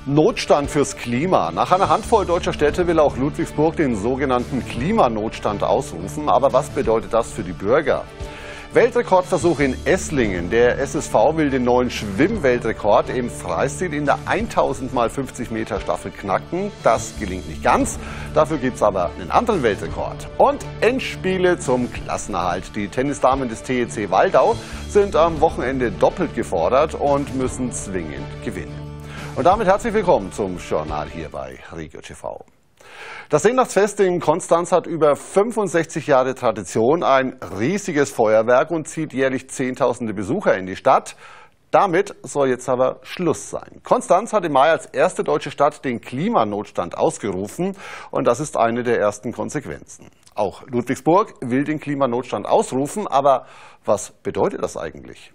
Notstand fürs Klima. Nach einer Handvoll deutscher Städte will auch Ludwigsburg den sogenannten Klimanotstand ausrufen. Aber was bedeutet das für die Bürger? Weltrekordversuch in Esslingen. Der SSV will den neuen Schwimmweltrekord im Freistil in der 1000 x 50 Meter Staffel knacken. Das gelingt nicht ganz. Dafür gibt es aber einen anderen Weltrekord. Und Endspiele zum Klassenerhalt. Die Tennisdamen des TEC Waldau sind am Wochenende doppelt gefordert und müssen zwingend gewinnen. Und damit herzlich willkommen zum Journal hier bei Regio TV. Das Seenachtsfest in Konstanz hat über 65 Jahre Tradition, ein riesiges Feuerwerk und zieht jährlich Zehntausende Besucher in die Stadt. Damit soll jetzt aber Schluss sein. Konstanz hat im Mai als erste deutsche Stadt den Klimanotstand ausgerufen und das ist eine der ersten Konsequenzen. Auch Ludwigsburg will den Klimanotstand ausrufen, aber was bedeutet das eigentlich?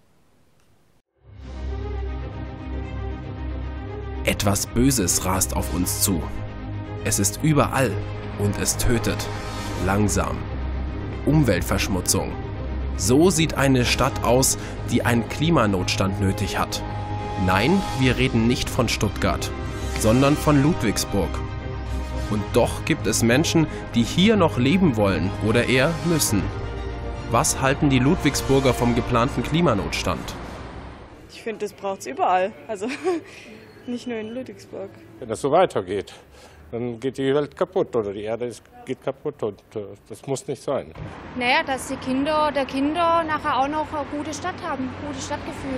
Etwas Böses rast auf uns zu. Es ist überall und es tötet. Langsam. Umweltverschmutzung. So sieht eine Stadt aus, die einen Klimanotstand nötig hat. Nein, wir reden nicht von Stuttgart, sondern von Ludwigsburg. Und doch gibt es Menschen, die hier noch leben wollen oder eher müssen. Was halten die Ludwigsburger vom geplanten Klimanotstand? Ich finde, das braucht es überall. Also nicht nur in Ludwigsburg. Wenn das so weitergeht, dann geht die Welt kaputt oder die Erde geht kaputt und das muss nicht sein. Naja, dass die Kinder nachher auch noch eine gute Stadt haben, ein gutes Stadtgefühl.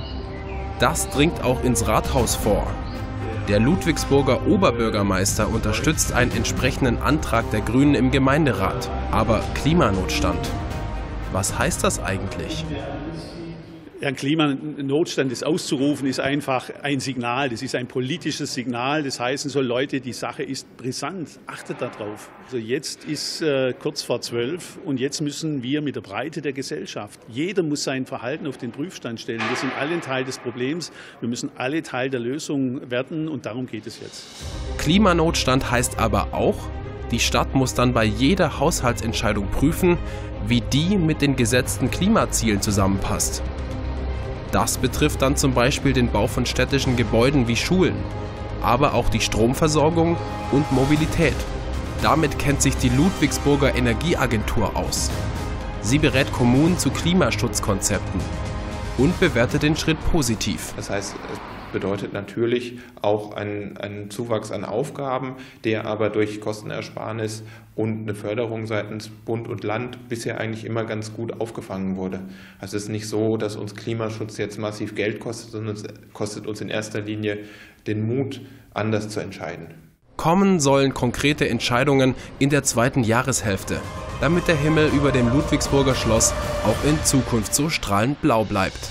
Das dringt auch ins Rathaus vor. Der Ludwigsburger Oberbürgermeister unterstützt einen entsprechenden Antrag der Grünen im Gemeinderat. Aber Klimanotstand, was heißt das eigentlich? Ja, ein Klimanotstand auszurufen, ist einfach ein Signal. Das ist ein politisches Signal. Das heißen soll, Leute, die Sache ist brisant. Achtet darauf. Also jetzt ist kurz vor 12 und jetzt müssen wir mit der Breite der Gesellschaft, jeder muss sein Verhalten auf den Prüfstand stellen. Wir sind alle Teil des Problems. Wir müssen alle Teil der Lösung werden und darum geht es jetzt. Klimanotstand heißt aber auch, die Stadt muss dann bei jeder Haushaltsentscheidung prüfen, wie die mit den gesetzten Klimazielen zusammenpasst. Das betrifft dann zum Beispiel den Bau von städtischen Gebäuden wie Schulen, aber auch die Stromversorgung und Mobilität. Damit kennt sich die Ludwigsburger Energieagentur aus. Sie berät Kommunen zu Klimaschutzkonzepten und bewertet den Schritt positiv. Das heißt, es bedeutet natürlich auch einen Zuwachs an Aufgaben, der aber durch Kostenersparnis und eine Förderung seitens Bund und Land bisher eigentlich immer ganz gut aufgefangen wurde. Also es ist nicht so, dass uns Klimaschutz jetzt massiv Geld kostet, sondern es kostet uns in erster Linie den Mut, anders zu entscheiden. Kommen sollen konkrete Entscheidungen in der zweiten Jahreshälfte, damit der Himmel über dem Ludwigsburger Schloss auch in Zukunft so strahlend blau bleibt.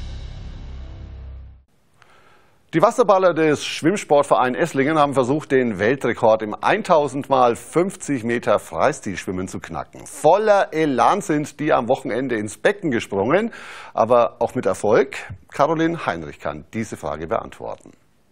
Die Wasserballer des Schwimmsportvereins Esslingen haben versucht, den Weltrekord im 1000 x 50 Meter Freistilschwimmen zu knacken. Voller Elan sind die am Wochenende ins Becken gesprungen, aber auch mit Erfolg. Caroline Heinrich kann diese Frage beantworten.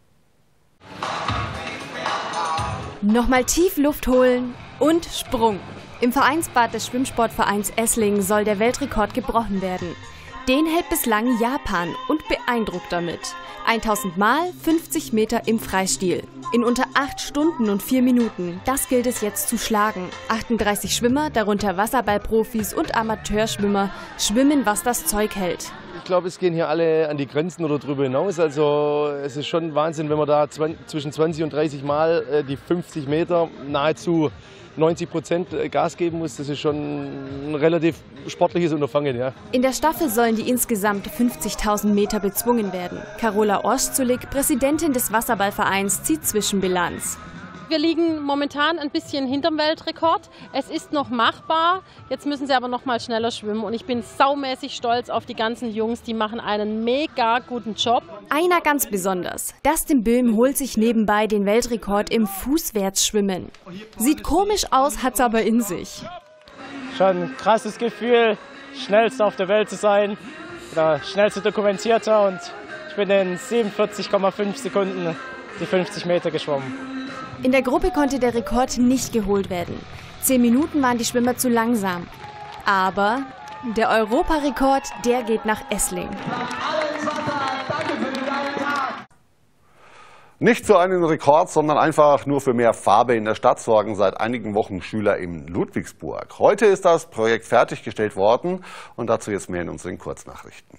Nochmal tief Luft holen und Sprung. Im Vereinsbad des Schwimmsportvereins Esslingen soll der Weltrekord gebrochen werden. Den hält bislang Japan und beeindruckt damit. 1000 mal 50 Meter im Freistil. In unter 8 Stunden und 4 Minuten. Das gilt es jetzt zu schlagen. 38 Schwimmer, darunter Wasserballprofis und Amateurschwimmer, schwimmen, was das Zeug hält. Ich glaube, es gehen hier alle an die Grenzen oder darüber hinaus. Also es ist schon Wahnsinn, wenn man da zwischen 20 und 30 Mal die 50 Meter nahezu 90% Gas geben muss. Das ist schon ein relativ sportliches Unterfangen. Ja. In der Staffel sollen die insgesamt 50.000 Meter bezwungen werden. Carola Orszulek, Präsidentin des Wasserballvereins, zieht Zwischenbilanz. Wir liegen momentan ein bisschen hinterm Weltrekord. Es ist noch machbar. Jetzt müssen sie aber noch mal schneller schwimmen. Und ich bin saumäßig stolz auf die ganzen Jungs. Die machen einen mega guten Job. Einer ganz besonders. Dustin Böhm holt sich nebenbei den Weltrekord im Fußwärtsschwimmen. Sieht komisch aus, hat's aber in sich. Schon ein krasses Gefühl, schnellster auf der Welt zu sein. Oder schnellste Dokumentierter. Und ich bin in 47,5 Sekunden die 50 Meter geschwommen. In der Gruppe konnte der Rekord nicht geholt werden. 10 Minuten waren die Schwimmer zu langsam. Aber der Europarekord, der geht nach Esslingen. Nicht für einen Rekord, sondern einfach nur für mehr Farbe in der Stadt sorgen seit einigen Wochen Schüler in Ludwigsburg. Heute ist das Projekt fertiggestellt worden und dazu jetzt mehr in unseren Kurznachrichten.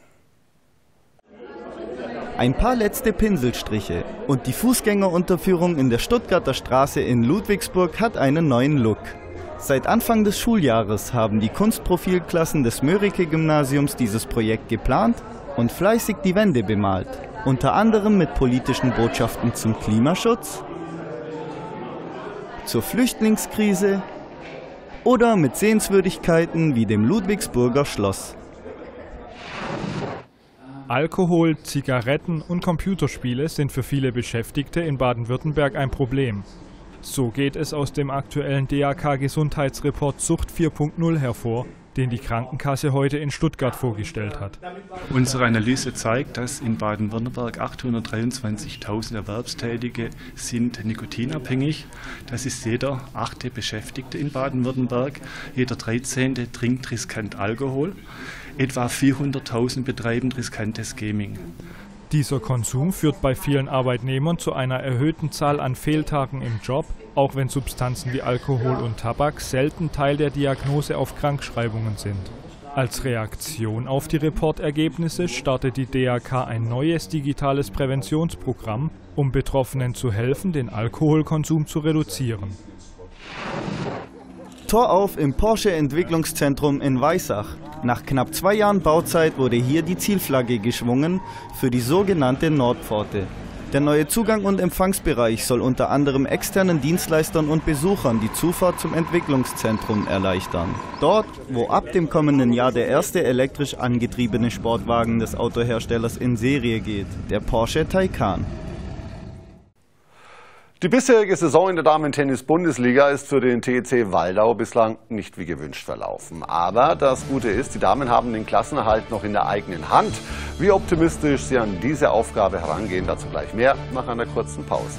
Ein paar letzte Pinselstriche und die Fußgängerunterführung in der Stuttgarter Straße in Ludwigsburg hat einen neuen Look. Seit Anfang des Schuljahres haben die Kunstprofilklassen des Mörike-Gymnasiums dieses Projekt geplant und fleißig die Wände bemalt. Unter anderem mit politischen Botschaften zum Klimaschutz, zur Flüchtlingskrise oder mit Sehenswürdigkeiten wie dem Ludwigsburger Schloss. Alkohol, Zigaretten und Computerspiele sind für viele Beschäftigte in Baden-Württemberg ein Problem. So geht es aus dem aktuellen DAK-Gesundheitsreport Sucht 4.0 hervor, den die Krankenkasse heute in Stuttgart vorgestellt hat. Unsere Analyse zeigt, dass in Baden-Württemberg 823.000 Erwerbstätige sind nikotinabhängig. Das ist jeder 8. Beschäftigte in Baden-Württemberg. Jeder 13. trinkt riskant Alkohol. Etwa 400.000 betreiben riskantes Gaming. Dieser Konsum führt bei vielen Arbeitnehmern zu einer erhöhten Zahl an Fehltagen im Job, auch wenn Substanzen wie Alkohol und Tabak selten Teil der Diagnose auf Krankschreibungen sind. Als Reaktion auf die Reportergebnisse startet die DAK ein neues digitales Präventionsprogramm, um Betroffenen zu helfen, den Alkoholkonsum zu reduzieren. Tor auf im Porsche Entwicklungszentrum in Weissach. Nach knapp 2 Jahren Bauzeit wurde hier die Zielflagge geschwungen für die sogenannte Nordpforte. Der neue Zugang- und Empfangsbereich soll unter anderem externen Dienstleistern und Besuchern die Zufahrt zum Entwicklungszentrum erleichtern. Dort, wo ab dem kommenden Jahr der erste elektrisch angetriebene Sportwagen des Autoherstellers in Serie geht, der Porsche Taycan. Die bisherige Saison in der Damen-Tennis-Bundesliga ist für den TEC Waldau bislang nicht wie gewünscht verlaufen. Aber das Gute ist, die Damen haben den Klassenerhalt noch in der eigenen Hand. Wie optimistisch sie an diese Aufgabe herangehen, dazu gleich mehr nach einer kurzen Pause.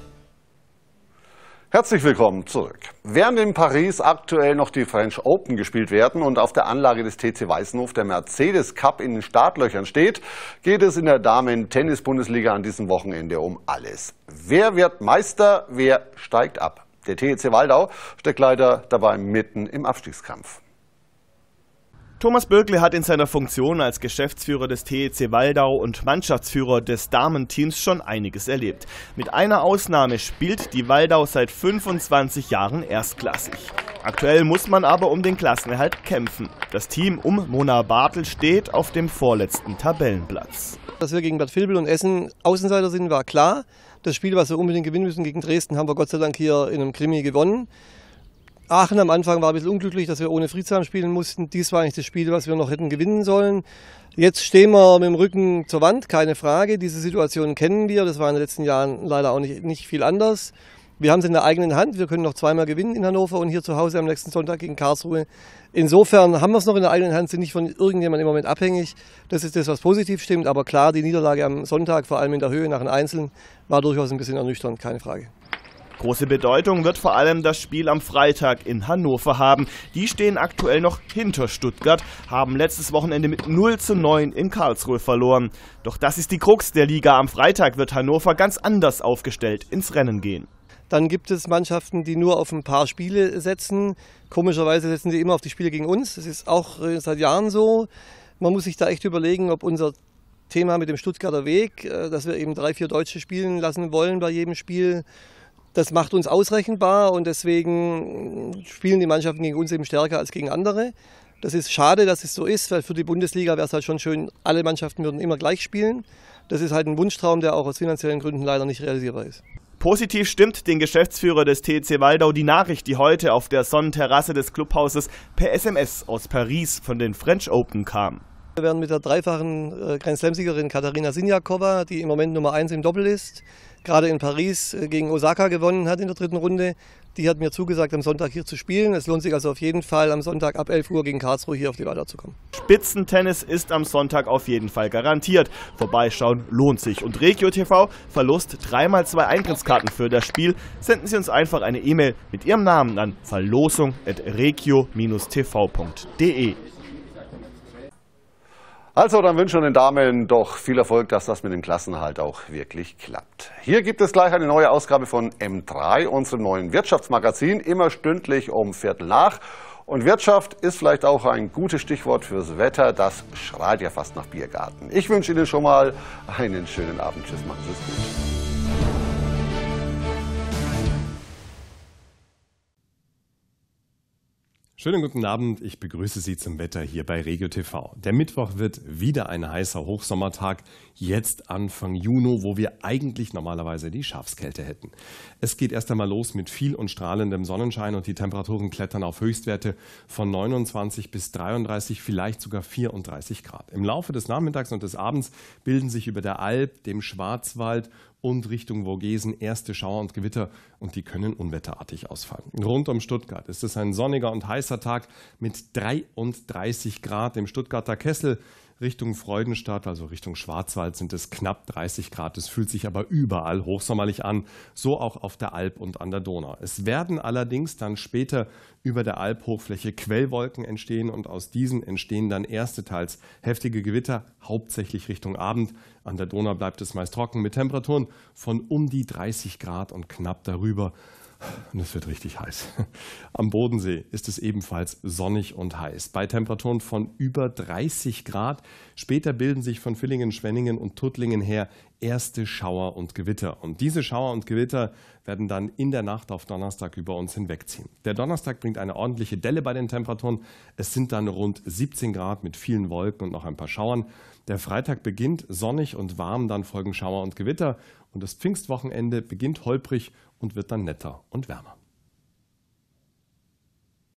Herzlich willkommen zurück. Während in Paris aktuell noch die French Open gespielt werden und auf der Anlage des TC Weißenhof der Mercedes Cup in den Startlöchern steht, geht es in der Damen-Tennis-Bundesliga an diesem Wochenende um alles. Wer wird Meister, wer steigt ab? Der TEC Waldau steckt leider dabei mitten im Abstiegskampf. Thomas Böckle hat in seiner Funktion als Geschäftsführer des TEC Waldau und Mannschaftsführer des Damenteams schon einiges erlebt. Mit einer Ausnahme spielt die Waldau seit 25 Jahren erstklassig. Aktuell muss man aber um den Klassenerhalt kämpfen. Das Team um Mona Bartel steht auf dem vorletzten Tabellenplatz. Dass wir gegen Bad Vilbel und Essen Außenseiter sind, war klar. Das Spiel, was wir unbedingt gewinnen müssen gegen Dresden, haben wir Gott sei Dank hier in einem Krimi gewonnen. Aachen am Anfang war ein bisschen unglücklich, dass wir ohne Friedsam spielen mussten. Dies war eigentlich das Spiel, was wir noch hätten gewinnen sollen. Jetzt stehen wir mit dem Rücken zur Wand, keine Frage. Diese Situation kennen wir. Das war in den letzten Jahren leider auch nicht viel anders. Wir haben es in der eigenen Hand. Wir können noch 2-mal gewinnen in Hannover und hier zu Hause am nächsten Sonntag gegen Karlsruhe. Insofern haben wir es noch in der eigenen Hand, sind nicht von irgendjemandem im Moment abhängig. Das ist das, was positiv stimmt. Aber klar, die Niederlage am Sonntag, vor allem in der Höhe nach den Einzelnen, war durchaus ein bisschen ernüchternd, keine Frage. Große Bedeutung wird vor allem das Spiel am Freitag in Hannover haben. Die stehen aktuell noch hinter Stuttgart, haben letztes Wochenende mit 0:9 in Karlsruhe verloren. Doch das ist die Krux der Liga. Am Freitag wird Hannover ganz anders aufgestellt ins Rennen gehen. Dann gibt es Mannschaften, die nur auf ein paar Spiele setzen. Komischerweise setzen sie immer auf die Spiele gegen uns. Das ist auch seit Jahren so. Man muss sich da echt überlegen, ob unser Thema mit dem Stuttgarter Weg, dass wir eben 3-4 Deutsche spielen lassen wollen bei jedem Spiel, das macht uns ausrechenbar und deswegen spielen die Mannschaften gegen uns eben stärker als gegen andere. Das ist schade, dass es so ist, weil für die Bundesliga wäre es halt schon schön, alle Mannschaften würden immer gleich spielen. Das ist halt ein Wunschtraum, der auch aus finanziellen Gründen leider nicht realisierbar ist. Positiv stimmt den Geschäftsführer des TEC Waldau die Nachricht, die heute auf der Sonnenterrasse des Clubhauses per SMS aus Paris von den French Open kam. Wir werden mit der dreifachen Grand Slam-Siegerin Katarina Siniakova, die im Moment Nummer 1 im Doppel ist, gerade in Paris gegen Osaka gewonnen hat in der 3. Runde. Die hat mir zugesagt, am Sonntag hier zu spielen. Es lohnt sich also auf jeden Fall, am Sonntag ab 11 Uhr gegen Karlsruhe hier auf die Waldau zu kommen. Spitzentennis ist am Sonntag auf jeden Fall garantiert. Vorbeischauen lohnt sich. Und Regio TV verlost 3x2 Eintrittskarten für das Spiel. Senden Sie uns einfach eine E-Mail mit Ihrem Namen an verlosung@regio-tv.de. Also, dann wünschen wir den Damen doch viel Erfolg, dass das mit dem Klassenerhalt auch wirklich klappt. Hier gibt es gleich eine neue Ausgabe von M3, unserem neuen Wirtschaftsmagazin, immer stündlich um 15:15. Und Wirtschaft ist vielleicht auch ein gutes Stichwort fürs Wetter. Das schreit ja fast nach Biergarten. Ich wünsche Ihnen schon mal einen schönen Abend. Tschüss, machen Sie es gut. Schönen guten Abend, ich begrüße Sie zum Wetter hier bei Regio TV. Der Mittwoch wird wieder ein heißer Hochsommertag, jetzt Anfang Juni, wo wir eigentlich normalerweise die Schafskälte hätten. Es geht erst einmal los mit viel und strahlendem Sonnenschein und die Temperaturen klettern auf Höchstwerte von 29 bis 33, vielleicht sogar 34 Grad. Im Laufe des Nachmittags und des Abends bilden sich über der Alp, dem Schwarzwald und Richtung Vogesen erste Schauer und Gewitter und die können unwetterartig ausfallen. Rund um Stuttgart ist es ein sonniger und heißer Tag mit 33 Grad im Stuttgarter Kessel. Richtung Freudenstadt, also Richtung Schwarzwald, sind es knapp 30 Grad. Es fühlt sich aber überall hochsommerlich an, so auch auf der Alp und an der Donau. Es werden allerdings dann später über der Alphochfläche Quellwolken entstehen und aus diesen entstehen dann erste teils heftige Gewitter, hauptsächlich Richtung Abend. An der Donau bleibt es meist trocken mit Temperaturen von um die 30 Grad und knapp darüber. Und es wird richtig heiß. Am Bodensee ist es ebenfalls sonnig und heiß. Bei Temperaturen von über 30 Grad. Später bilden sich von Villingen, Schwenningen und Tuttlingen her erste Schauer und Gewitter. Und diese Schauer und Gewitter werden dann in der Nacht auf Donnerstag über uns hinwegziehen. Der Donnerstag bringt eine ordentliche Delle bei den Temperaturen. Es sind dann rund 17 Grad mit vielen Wolken und noch ein paar Schauern. Der Freitag beginnt sonnig und warm, dann folgen Schauer und Gewitter. Und das Pfingstwochenende beginnt holprig und wird dann netter und wärmer.